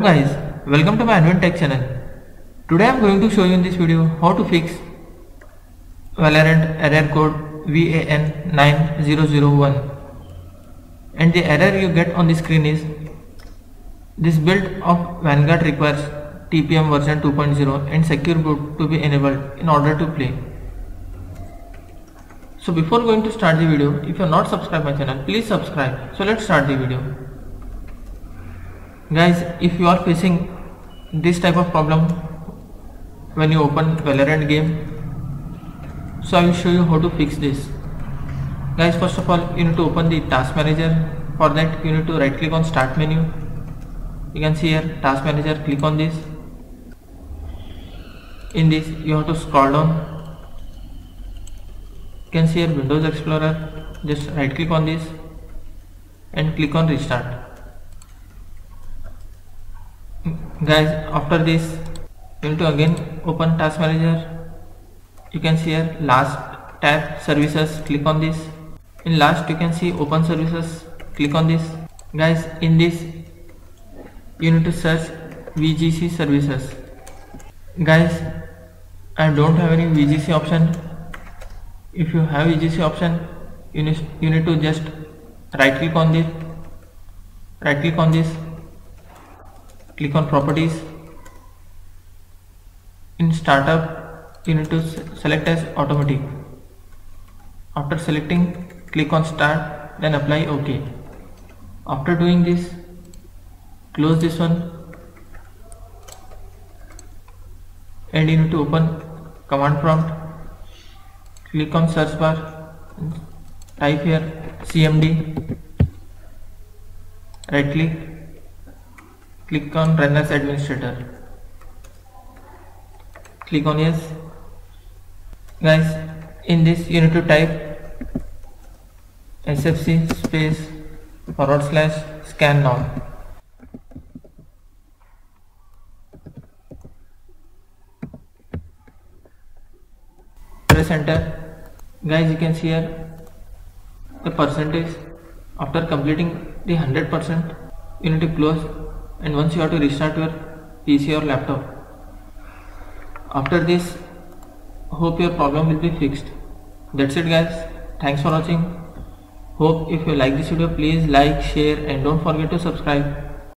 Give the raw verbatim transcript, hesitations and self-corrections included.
Guys, welcome to my Advent Tech channel. Today I am going to show you in this video how to fix Valorant error code V A N nine zero zero one, and the error you get on the screen is this build of Vanguard requires T P M version two point zero and secure boot to be enabled in order to play. So before going to start the video, if you are not subscribed my channel, please subscribe. So let's start the video. Guys, if you are facing this type of problem when you open Valorant game, so I will show you how to fix this. Guys, first of all, you need to open the task manager. For that you need to right click on start menu. You can see here task manager, click on this. In this you have to scroll down. You can see here Windows Explorer, just right click on this and click on restart. Guys, after this you need to again open task manager. You can see here last tab services, click on this. In last you can see open services, click on this. Guys, in this you need to search V G C services. Guys, I don't have any V G C option. If you have V G C option, you need, you need to just right click on this, right click on this, click on properties. In startup you need to select as automatic. After selecting, click on start, then apply OK. After doing this, close this one and you need to open command prompt. Click on search bar, type here C M D, right click, click on run as administrator, click on yes. Guys, in this you need to type S F C space forward slash scan now. Press enter. Guys, you can see here the percentage. After completing the one hundred percent, you need to close, and once you have to restart your P C or laptop. After this, hope your problem will be fixed. That's it guys. Thanks for watching. Hope if you like this video, please like, share and don't forget to subscribe.